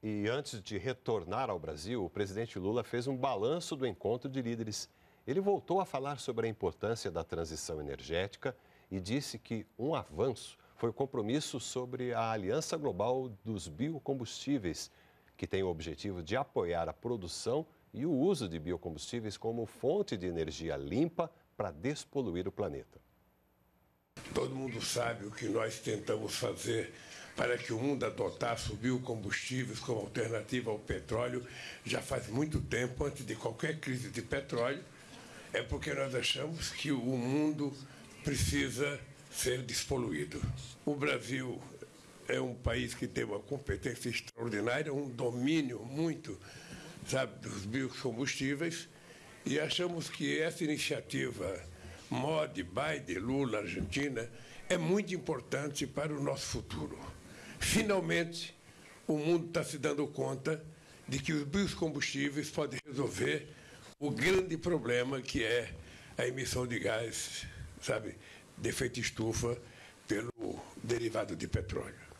E antes de retornar ao Brasil, o presidente Lula fez um balanço do encontro de líderes. Ele voltou a falar sobre a importância da transição energética e disse que um avanço foi o compromisso sobre a Aliança Global dos Biocombustíveis, que tem o objetivo de apoiar a produção e o uso de biocombustíveis como fonte de energia limpa para despoluir o planeta. Todo mundo sabe o que nós tentamos fazer para que o mundo adotasse os biocombustíveis como alternativa ao petróleo já faz muito tempo, antes de qualquer crise de petróleo. É porque nós achamos que o mundo precisa ser despoluído. O Brasil é um país que tem uma competência extraordinária, um domínio muito, dos biocombustíveis, e achamos que essa iniciativa Modi, Biden, Lula, Argentina, é muito importante para o nosso futuro. Finalmente, o mundo está se dando conta de que os biocombustíveis podem resolver o grande problema que é a emissão de gás, de efeito estufa, pelo derivado de petróleo.